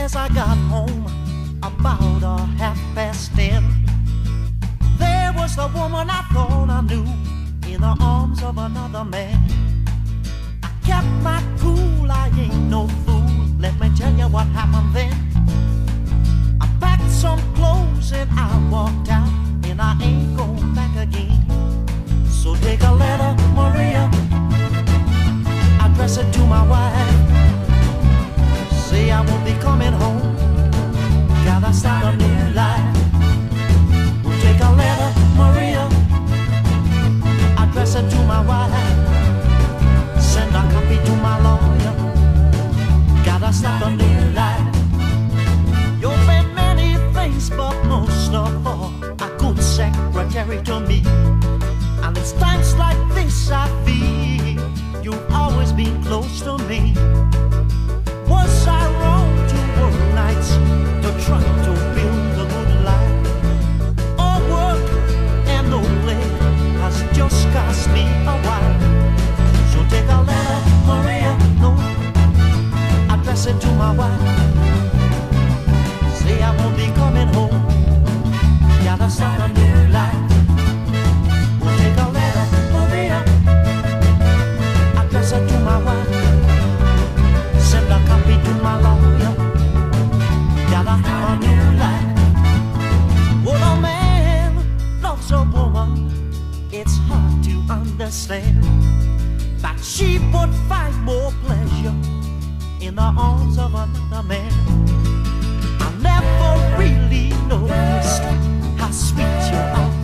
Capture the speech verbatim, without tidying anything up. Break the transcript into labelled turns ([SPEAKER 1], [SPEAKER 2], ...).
[SPEAKER 1] as I got home, about a half past ten, there was the woman I thought I knew in the arms of another man. I kept my cool, I ain't no fool. Let me tell you what happened then. I packed some clothes and I walked out, and I ain't going back again. So take a letter, Maria, address it to my wife. Say I won't be coming home, gotta start a new life. We'll take a letter, Maria, address it to my wife. Send a copy to my lawyer, gotta start a new life. You've been many things, but most of all, a good secretary to me. And it's times like this I feel you've always been close to me. Was I wrong to work nights to try to build a good life? All work and no play has just cost me a while. So take a letter, Maria, no, address it to my wife. Say I won't be coming home, gotta start a new life. We'll take a letter, Maria, address it to my wife. Send a copy to my lawyer, gotta have a new life. When a man loves a woman, it's hard to understand that she would find more pleasure in the arms of another man. I never really noticed how sweet you are.